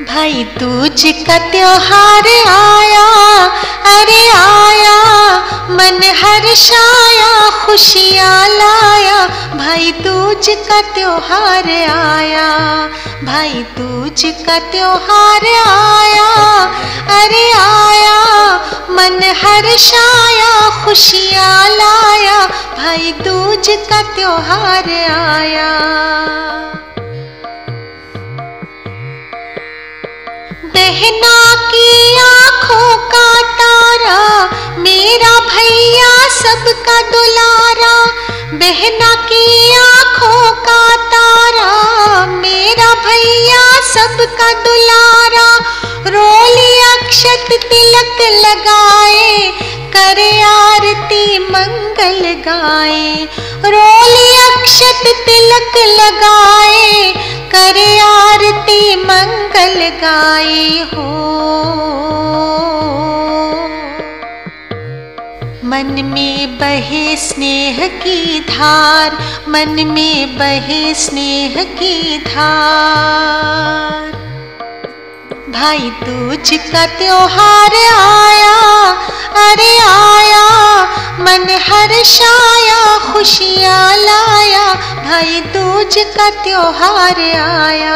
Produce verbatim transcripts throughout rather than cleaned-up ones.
भाई दूज का त्योहार आया, अरे आया, मन हर्षाया, खुशियाँ लाया। भाई दूज का त्योहार आया, भाई दूज का त्योहार आया, अरे आया, मन हर्षाया, खुशियाँ लाया। भाई दूज का त्योहार आया। बहना की आँखों का तारा, मेरा भैया सबका दुलारा। बहना की आँखों का तारा, मेरा भैया सबका दुलारा। रोली अक्षत तिलक लगाए, करे आरती मंगल गाए। रोली अक्षत तिलक लगाए, करे आरती मंगल गाए हो। मन में बहे स्नेह की धार, मन में बहे स्नेह की धार। भाई दूज का त्योहार आया, अरे आया, मन हर्षाया, खुशियाँ लाया। भाई दूज का त्योहार आया।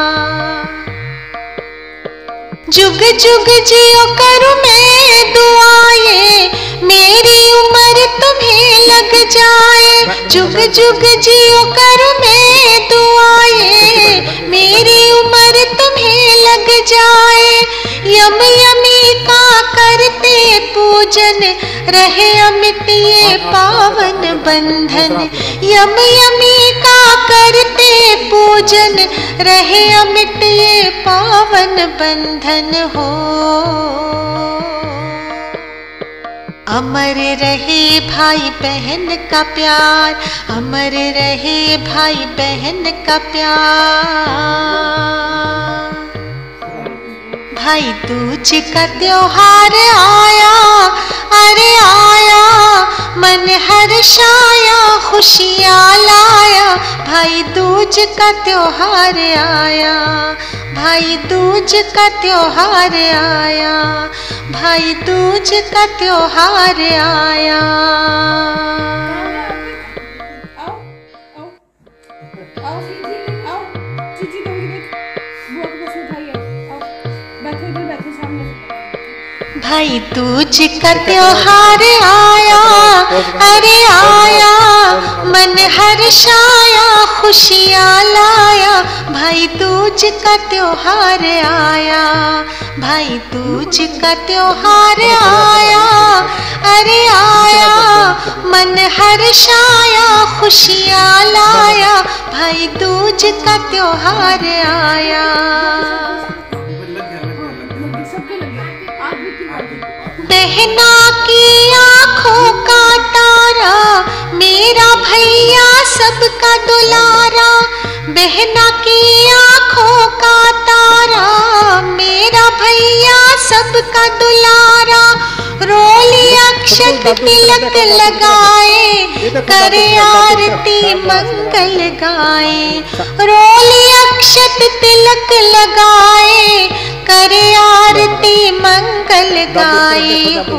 जुग जुग जियो करूँ मैं दुआएं, मेरी उम्र तुम्हें लग जाए। जुग जुग जियो करूँ मैं दुआएं, मेरी उम्र तुम्हें लग जाए। यम यमी का करते पूजन, रहे अमिट ये पावन बंधन। यम यमी का करते पूजन, रहे अमिट ये पावन बंधन हो। अमर रहे भाई बहन का प्यार, अमर रहे भाई बहन का प्यार। भाई दूज का त्योहार आया, अरे आया, मन हर्षाया, खुशियाँ लाया। भाई दूज का त्योहार आया, भाई दूज का त्योहार आया, भाई दूज का त्योहार आया। भाई दूज का त्योहार आया, अरे आया, मन हर्षाया, खुशियाँ लाया। भाई दूज का त्योहार आया, भाई दूज का त्योहार आया, अरे आया, मन हर्षाया, खुशियाँ लाया। भाई दूज का त्योहार आया। बहना की आँखों का तारा, मेरा भैया सबका दुलारा। बहना की आँखों का तारा, मेरा भैया सबका दुलारा। रोली अक्षत तिलक लगाए, करे आरती मंगल गाए। रोली अक्षत तिलक लगाए, करे आरती मंगल गाए हो।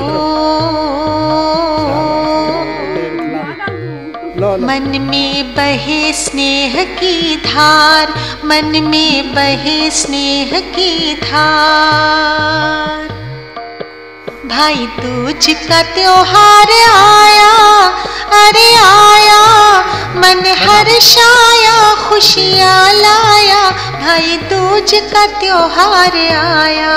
मन में बहे स्नेह की धार, मन में बहे स्नेह की धार। भाई दूज का त्योहार आया, अरे आया, मन हर्षाया, खुशियाँ लाया। भाई दूज का त्योहार आया।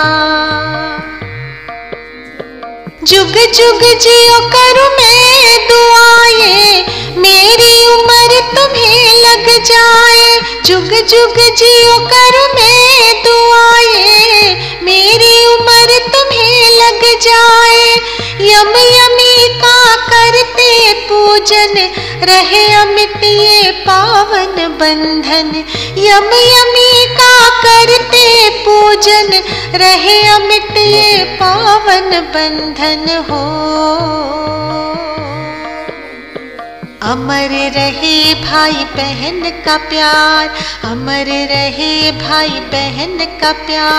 जुग जुग जियो करूँ मैं दुआएं, मेरी उम्र तुम्हें लग जाए। जुग जुग जियो करूँ मैं दुआएं, मेरी उम्र तुम्हें लग जाए। यम यमी का करते पूजन, रहे अमिट ये पावन बंधन। यम यमी का करते पूजन, रहे अमिट ये पावन बंधन हो। अमर रहे भाई बहन का प्यार, अमर रहे भाई बहन का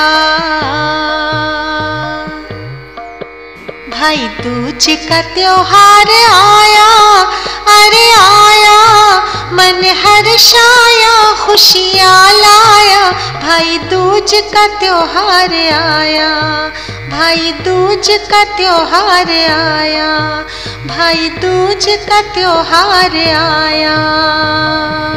प्यार। भाई दूज का त्योहार आया, अरे आया, मन हर्षाया, खुशियाँ लाया। भाई दूज का त्योहार आया, भाई दूज का त्योहार आया, भाई दूज का त्योहार आया।